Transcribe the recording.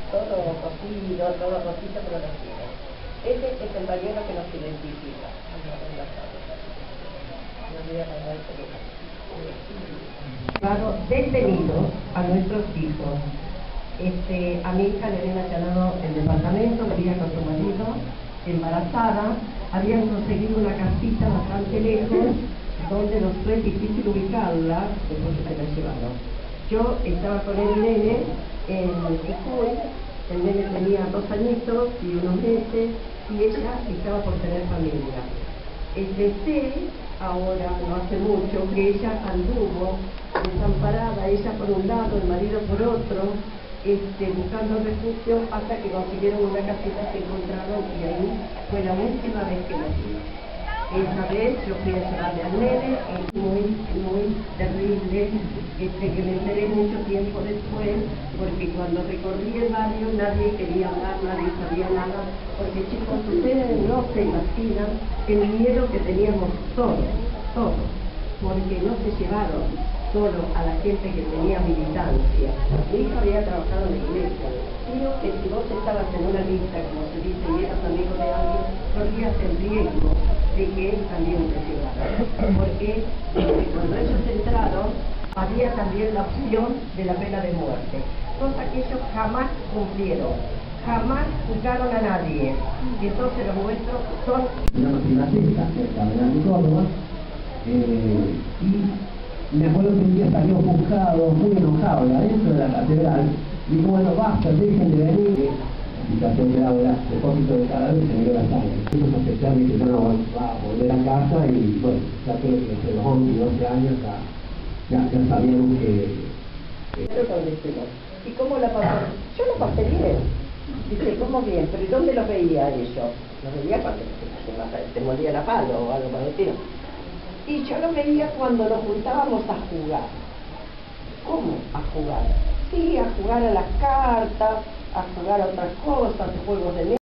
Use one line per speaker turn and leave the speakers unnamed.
todo cocido, todo cocido, pero no tiene. Ese es el bañero que nos identifica. Claro, detenidos a nuestros hijos. A mi hija le habían allanado el departamento, vivía con su marido, embarazada, habían conseguido una casita bastante lejos, donde nos fue difícil ubicarla, después que se la llevaron. Yo estaba con el nene en Jujuy, el nene tenía 2 añitos y unos meses, y ella estaba por tener familia. Sé ahora, no hace mucho, que ella anduvo desamparada, ella por un lado, el marido por otro, buscando refugio hasta que consiguieron una casita, se encontraron y ahí fue la última vez que la vi. Esa vez yo fui a llevarle al nene, es muy terrible, que me enteré mucho tiempo después, porque cuando recorrí el barrio nadie quería hablar, nadie sabía nada, porque chicos, ustedes no se imaginan el miedo que teníamos todos, porque no se llevaron solo a la gente que tenía militancia. Mi hija había trabajado en la iglesia. Creo que si vos estabas en una lista, como se dice, y eras amigo de alguien, corrías el riesgo de que también te llevaran. Porque cuando ellos entraron, había también la opción de la pena de muerte, cosa que ellos jamás cumplieron. Jamás juzgaron a nadie. Y entonces los nuestros son...
Una privatista, cerca de Córdoba, y me acuerdo que un día salió juzgado, muy enojado, de adentro de la catedral, y dijo, bueno, basta, dejen de venir. La situación de ahora, depósito de cada vez se me dio la sangre. Fuimos a aceptar que yo no va a volver a casa y bueno, ya creo que entre los 11 y 12 años ya sabíamos que...
¿Y cómo la pasó? Yo la pasé bien. Dice, ¿cómo bien? ¿Pero y dónde los veía ellos? Los veía cuando se molía la palo o algo por el estilo. Y yo lo veía cuando nos juntábamos a jugar. ¿Cómo a jugar? Sí, a jugar a las cartas, a jugar a otras cosas, juegos de mesa.